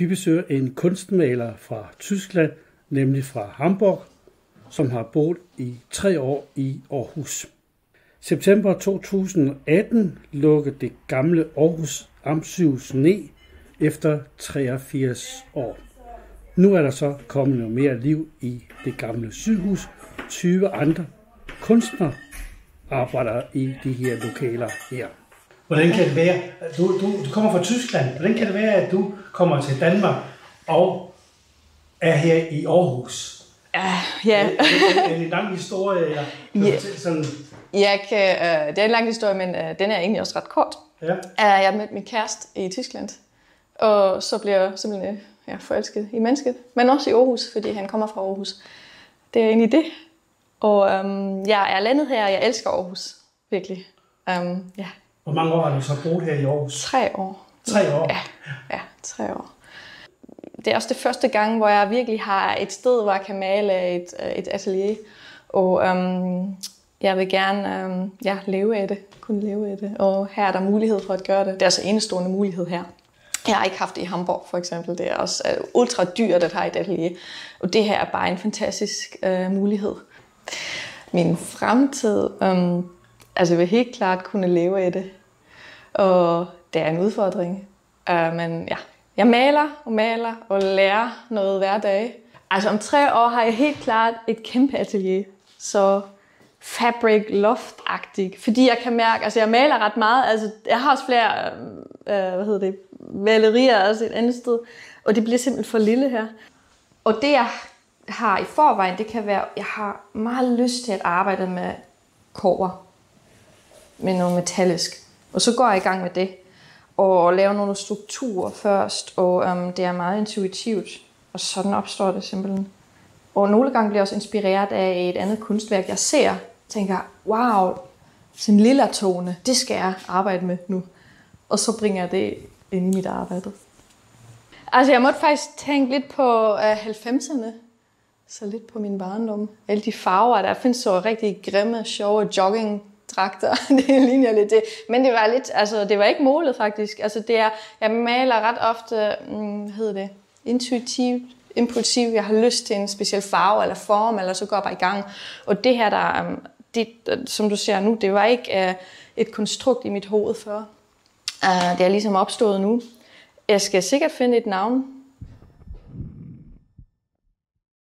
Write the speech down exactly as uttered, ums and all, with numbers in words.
Vi besøger en kunstmaler fra Tyskland, nemlig fra Hamburg, som har boet i tre år i Aarhus. September to tusind atten lukkede det gamle Aarhus Amtssygehus ned efter treogfirs år. Nu er der så kommet noget mere liv i det gamle sygehus. tyve andre kunstnere arbejder i de her lokaler her. Hvordan kan det være, du, du, du kommer fra Tyskland, hvordan kan det være, at du kommer til Danmark og er her i Aarhus? Ja, ja. Er, er, er det en lang historie? Eller, ja. Sådan... Jeg kan, øh, det er en lang historie, men øh, den er egentlig også ret kort. Ja. Jeg mødte min kæreste i Tyskland, og så blev jeg simpelthen ja, forelsket i mennesket, men også i Aarhus, fordi han kommer fra Aarhus. Det er egentlig det. Og øhm, jeg er landet her, og jeg elsker Aarhus, virkelig. Um, ja. Hvor mange år har du så boet her i Aarhus? Tre år. Tre år? Ja, ja, tre år. Det er også det første gang, hvor jeg virkelig har et sted, hvor jeg kan male et, et atelier. Og øhm, jeg vil gerne øhm, ja, leve af det, kunne leve af det. Og her er der mulighed for at gøre det. Det er altså enestående mulighed her. Jeg har ikke haft det i Hamburg for eksempel. Det er også uh, ultra dyrt at have et atelier. Og det her er bare en fantastisk uh, mulighed. Min fremtid, um, altså jeg vil helt klart kunne leve af det. Og det er en udfordring. Uh, men ja, jeg maler og maler og lærer noget hver dag. Altså om tre år har jeg helt klart et kæmpe atelier. Så fabric loft-agtigt. Fordi jeg kan mærke, altså jeg maler ret meget. Altså jeg har også flere, øh, hvad hedder det, malerier altså et andet sted. Og det bliver simpelthen for lille her. Og det jeg har i forvejen, det kan være, jeg har meget lyst til at arbejde med kobber. Med noget metallisk. Og så går jeg i gang med det. Og laver nogle strukturer først. Og um, det er meget intuitivt. Og sådan opstår det simpelthen. Og nogle gange bliver jeg også inspireret af et andet kunstværk, jeg ser. Tænker, wow, sådan en lille tone, det skal jeg arbejde med nu. Og så bringer jeg det ind i mit arbejde. Altså jeg måtte faktisk tænke lidt på uh, halvfemserne. Så lidt på min barndom. Alle de farver, der findes så rigtig grimme, sjove joggingdragter. Det ligner lidt det. Men det var lidt, altså det var ikke målet faktisk. Altså det er, jeg maler ret ofte, hmm, hvad hedder det, intuitivt. Impulsiv, jeg har lyst til en speciel farve eller form, eller så går jeg bare i gang. Og det her, der, det, som du ser nu, det var ikke uh, et konstrukt i mit hoved før. Uh, det er ligesom opstået nu. Jeg skal sikkert finde et navn